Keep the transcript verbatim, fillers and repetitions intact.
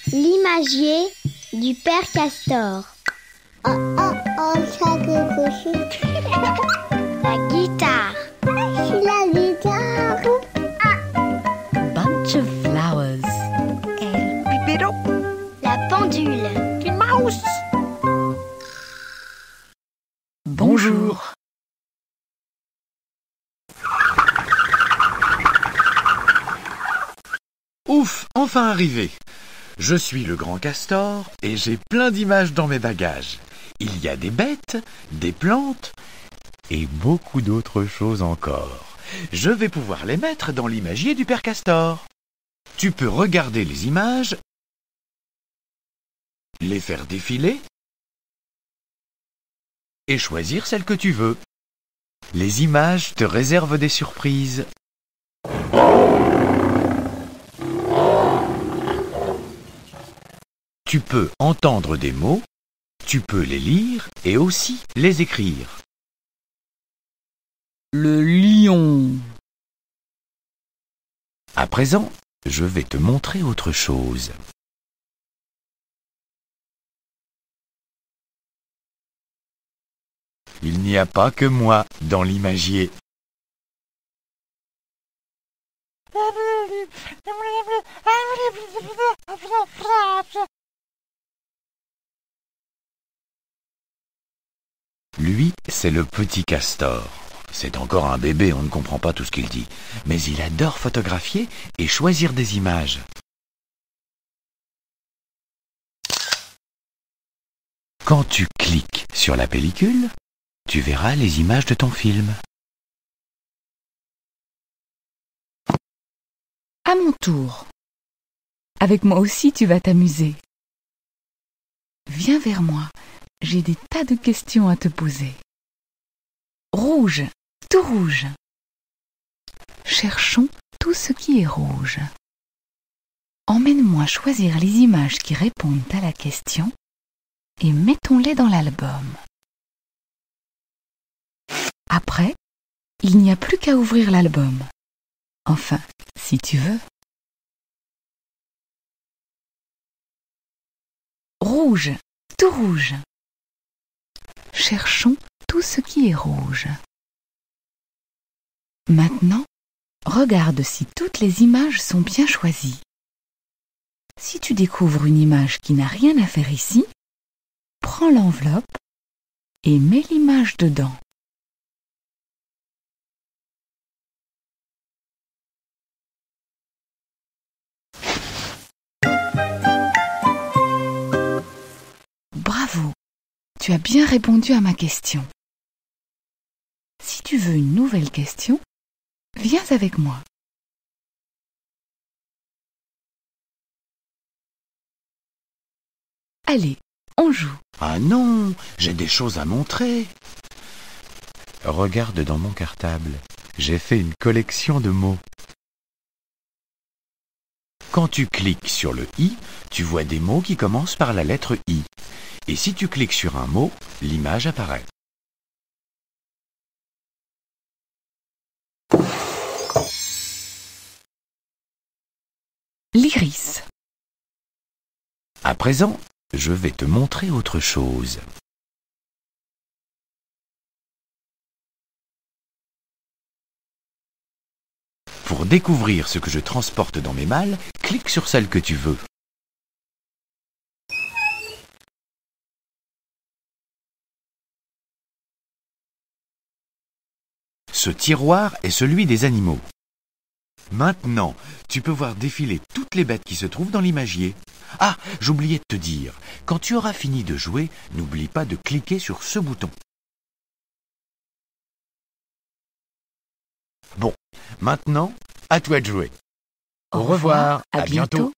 L'imagier du Père Castor. Oh, oh, oh, ça quelque chose. La guitare. C'est la guitare. Bunch of flowers. El pipero. La pendule. Die Maus. Bonjour. Ouf, enfin arrivé. Je suis le grand castor et j'ai plein d'images dans mes bagages. Il y a des bêtes, des plantes et beaucoup d'autres choses encore. Je vais pouvoir les mettre dans l'imagier du Père Castor. Tu peux regarder les images, les faire défiler et choisir celle que tu veux. Les images te réservent des surprises. Tu peux entendre des mots, tu peux les lire et aussi les écrire. Le lion. À présent, je vais te montrer autre chose. Il n'y a pas que moi dans l'imagier. Lui, c'est le petit castor. C'est encore un bébé, on ne comprend pas tout ce qu'il dit. Mais il adore photographier et choisir des images. Quand tu cliques sur la pellicule, tu verras les images de ton film. À mon tour. Avec moi aussi, tu vas t'amuser. Viens vers moi. J'ai des tas de questions à te poser. Rouge, tout rouge. Cherchons tout ce qui est rouge. Emmène-moi choisir les images qui répondent à la question et mettons-les dans l'album. Après, il n'y a plus qu'à ouvrir l'album. Enfin, si tu veux. Rouge, tout rouge. Cherchons tout ce qui est rouge. Maintenant, regarde si toutes les images sont bien choisies. Si tu découvres une image qui n'a rien à faire ici, prends l'enveloppe et mets l'image dedans. Bravo! Tu as bien répondu à ma question. Si tu veux une nouvelle question, viens avec moi. Allez, on joue. Ah non, j'ai des choses à montrer. Regarde dans mon cartable, j'ai fait une collection de mots. Quand tu cliques sur le i, tu vois des mots qui commencent par la lettre i. Et si tu cliques sur un mot, l'image apparaît. L'iris. À présent, je vais te montrer autre chose. Pour découvrir ce que je transporte dans mes malles, clique sur celle que tu veux. Ce tiroir est celui des animaux. Maintenant, tu peux voir défiler toutes les bêtes qui se trouvent dans l'imagier. Ah, j'oubliais de te dire, quand tu auras fini de jouer, n'oublie pas de cliquer sur ce bouton. Bon, maintenant, à toi de jouer. Au revoir, à bientôt.